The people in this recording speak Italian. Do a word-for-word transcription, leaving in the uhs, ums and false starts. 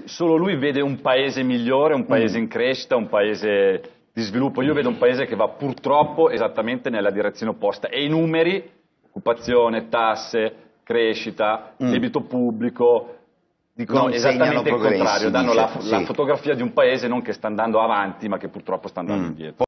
solo lui vede un paese migliore, un paese Mm. in crescita, un paese di sviluppo. Io vedo un paese che va purtroppo esattamente nella direzione opposta e i numeri, occupazione, tasse, crescita, Mm. debito pubblico, dicono Non segnano esattamente il progressi, contrario, danno dice, la, la sì. fotografia di un paese non che sta andando avanti ma che purtroppo sta andando Mm. indietro.